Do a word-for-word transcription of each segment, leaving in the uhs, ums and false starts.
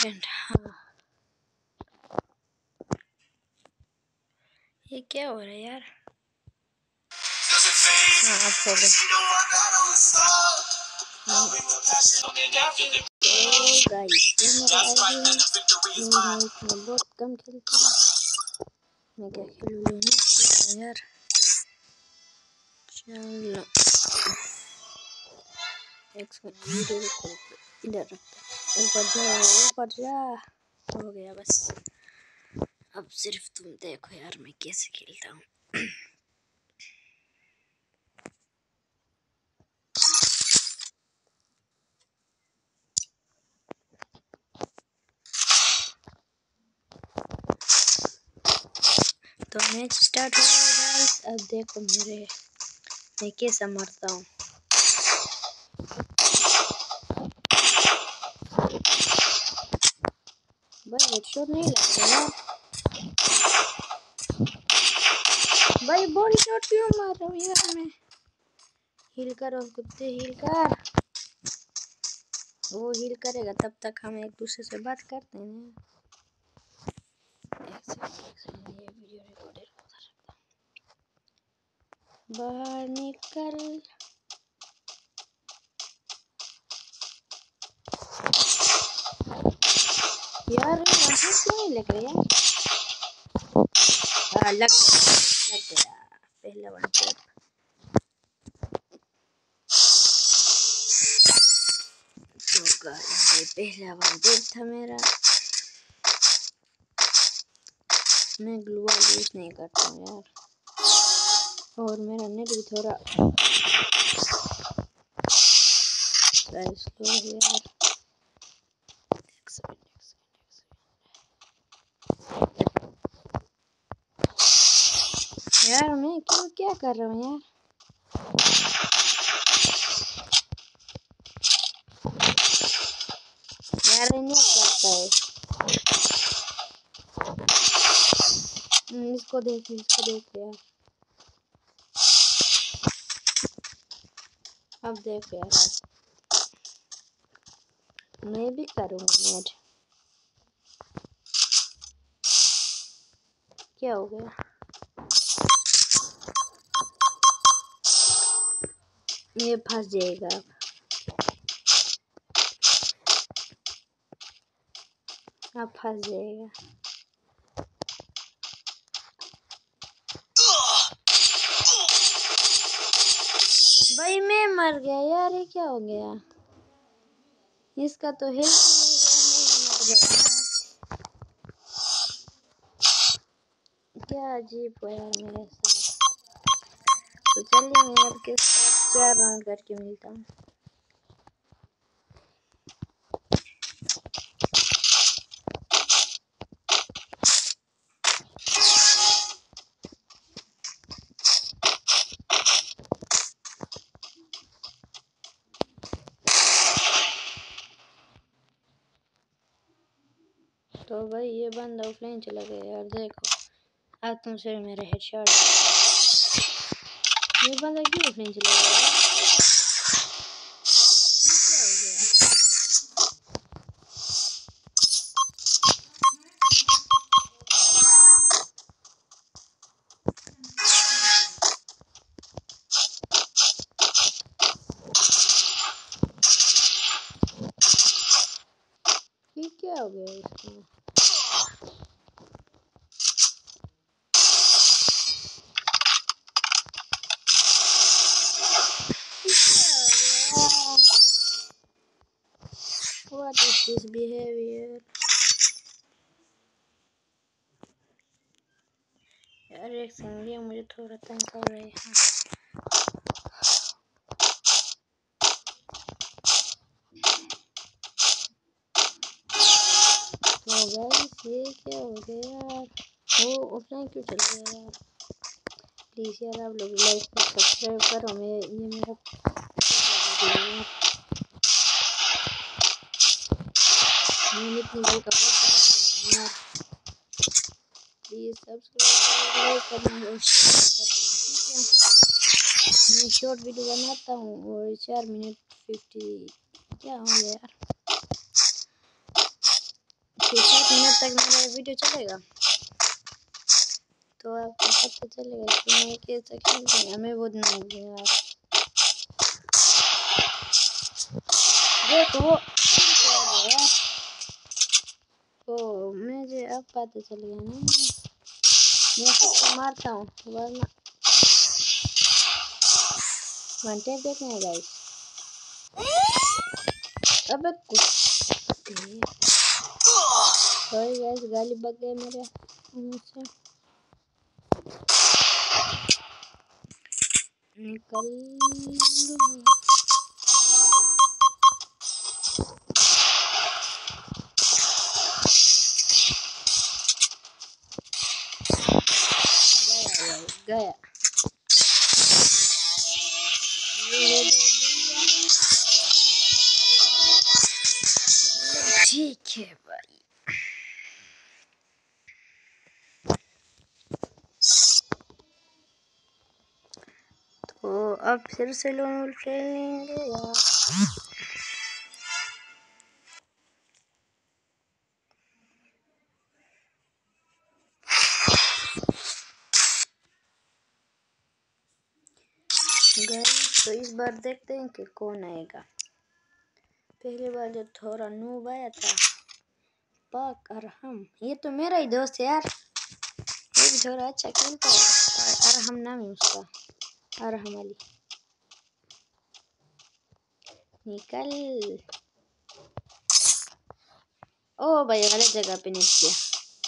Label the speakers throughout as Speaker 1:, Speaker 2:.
Speaker 1: Second. हाँ ये क्या हो रहा है यार? हाँ अब हो गया। तो गाइस ये मेरा आईडी है, मैं इसमें बहुत कम खेलता हूँ। मैं क्या खेलूँ लेना यार। चलो एक सेकंड वीडियो रिकॉर्ड इधर रखता। ऊपर जा ऊपर जा। हो गया बस। अब सिर्फ तुम देखो यार मैं कैसे खेलता हूँ। तो मैच स्टार्ट हो गया गाइस। अब देखो मेरे मैं कैसा मरता हूँ। भाई हेडशॉट नहीं लग रहा यार। भाई बॉडी शॉट क्यों मार रहा हूँ यार मैं। हील करो कुत्ते हील कर। वो हील करेगा तब तक हम एक दूसरे से बात करते हैं। एक सेकंड ये वीडियो रिकॉर्डर बाहर निकल। यार वहाँ क्यों नहीं लग रहा यार। हाँ लग गया लग गया पहला वन टैप। तो गाइस ये पहला वन टैप था मेरा। मैं ग्लू वॉल यूज नहीं करता हूँ यार। और मेरा नेट भी थोड़ा स्लो है यार। एक सेकंड एक सेकंड यार मैं क्यों क्या कर रहा हूँ यार। यार ये नहीं करता है। इसको देख इसको देख यार। अब देख यार मैं भी करूँगा नेट। क्या हो गया। ये फंस जाएगा अब अब फंस जाएगा। भाई मैं मर गया यार ये क्या हो गया। इसका तो हेल्थ नहीं गया। क्या अजीब हो यार मेरे साथ। तो चलिए मैं आपके साथ चार राउंड करके मिलता हूँ। तो भाई ये बंदा ऑफलाइन चला गया यार। देखो आज तुमसे मेरा हेडशॉट। ये बंदा क्यों ऑफलाइन चला गया यार। ये क्या हो गया इसको। What is this behavior? यार एक सेकंड ये मुझे थोड़ा तंग कर रहे हैं। तो गाइस ये क्या हो गया यार। वो ऑफलाइन क्यों चल गया यार। प्लीज़ यार आप लोग लाइक और सब्सक्राइब करो। मैं ये मेरा मैंने इतनी बड़ी का बहुत बड़ा यार। प्लीज़ सब्सक्राइब करो लाइक करना और शेयर करना ठीक है। मैं शॉर्ट वीडियो बनाता हूँ और चार मिनट फिफ्टी क्या हो गया यार। तक मेरा वीडियो चलेगा तो आपको पता चलेगा कि मैं कैसे खेलते हैं। हमें वो नहीं यार देखो वो यार ओ मुझे अब पता चल गया ना मैं सबको मारता हूँ वरना वन टाइम देखना है गाइस। अबे कुछ सॉरी गाइस गाली बक गए मेरे मुंह से निकल गया ठीक है भाई। तो अब फिर से लोन खेलेंगे यार। गाइस तो इस बार देखते हैं कि कौन आएगा। पहली बार जो थोड़ा नूब आया था पाक अरहम, ये तो मेरा ही दोस्त है यार, ये भी थोड़ा अच्छा खेलता है। अरहम नाम है उसका, अरहम अली। निकल ओ भाई गलत जगह पे नेट किया।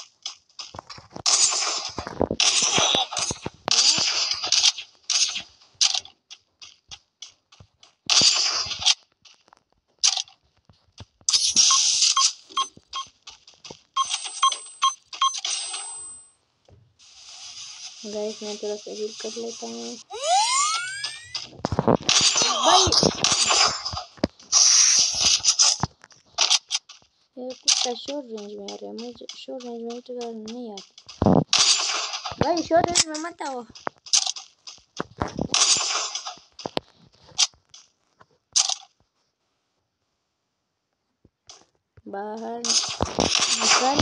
Speaker 1: गाइस मैं थोड़ा सा हील कर लेता हूँ भाई। ये कुत्ता शॉर्ट रेंज में आ रहा है, मुझे शॉर्ट रेंज में तो नहीं आता भाई। शॉर्ट रेंज में मत आओ। बाहर निकल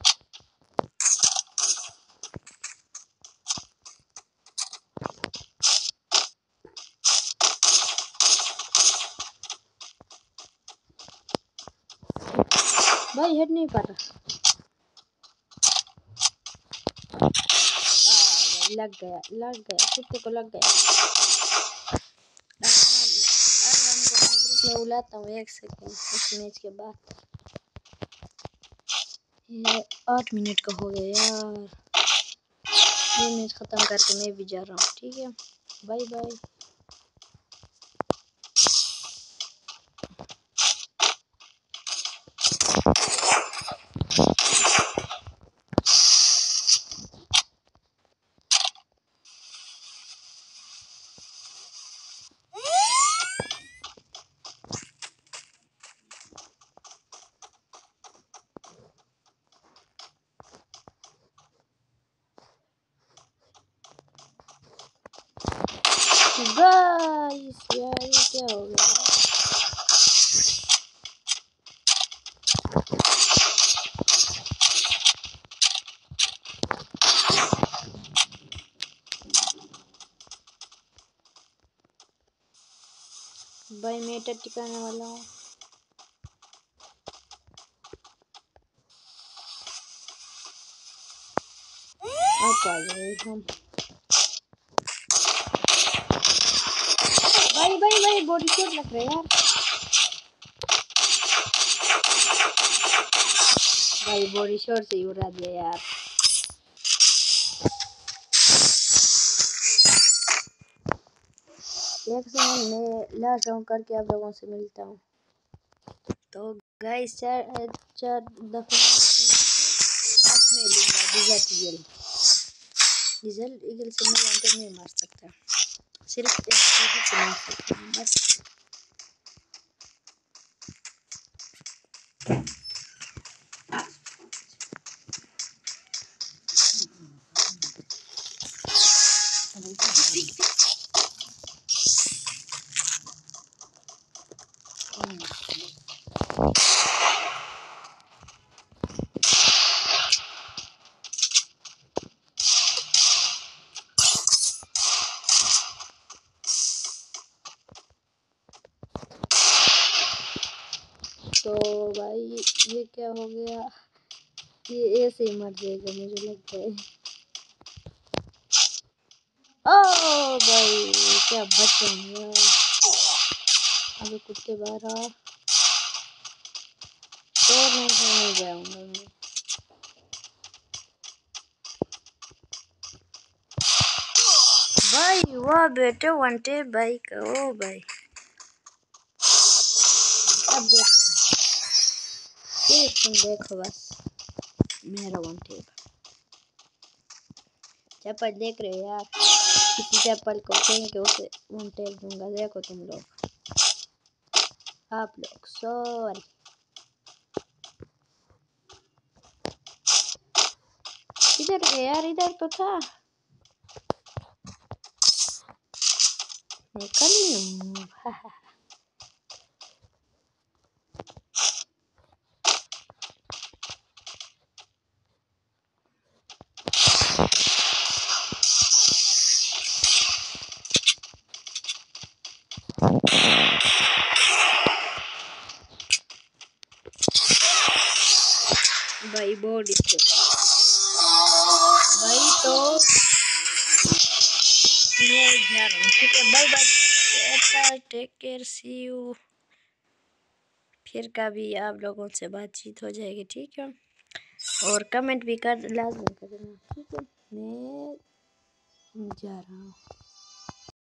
Speaker 1: भाई, हेड नहीं पड़ रहा। लग गया लग गया कुत्ते को लग गया। मैं बुलाता हूँ एक सेकेंड इस मैच के बाद। ये आठ मिनट का हो गया यार। ये मैच ख़त्म करके मैं भी जा रहा हूँ। ठीक है बाय बाय। गाइस यार ये क्या हो गया। भाई मैं टेट टिकाने वाला हूँ। आप आ जाए हम। भाई भाई भाई बॉडी शॉट लग रहा है यार। भाई बॉडी शॉट से ही उड़ा दिया यार। एक सेकंड में लास्ट राउंड करके आप लोगों से मिलता हूँ। तो गाइस चार चार दफा अपने लूंगा डिजर्ट ईगल। डिजर्ट ईगल से मैं अंतर नहीं मार सकता, सिर्फ एक वीडियो से मार सकता हूँ बस। तो भाई ये क्या हो गया, ये ऐसे ही मर जाएगा मुझे लगता है। ओ भाई क्या बचेंगे। अभी कुत्ते बाहर आ तो मैं नहीं जाऊंगा मैं। भाई वाह बेटे वन टेप भाई का। ओ भाई अब देखो भाई, तुम देखो बस मेरा वन टेप। चप्पल देख रहे हो यार, किसी चप्पल को फेंक के उसे वन टेप दूंगा। देखो तुम लोग, आप लोग सॉरी। इधर गया यार, इधर तो था। निकल लूं। भाई बॉडी से भाई तो मैं जा रहा हूँ, ठीक है। Bye bye, take care, see you. फिर कभी आप लोगों से बातचीत हो जाएगी, ठीक है। और कमेंट भी कर लाजमी करना, ठीक है। मैं जा रहा हूँ।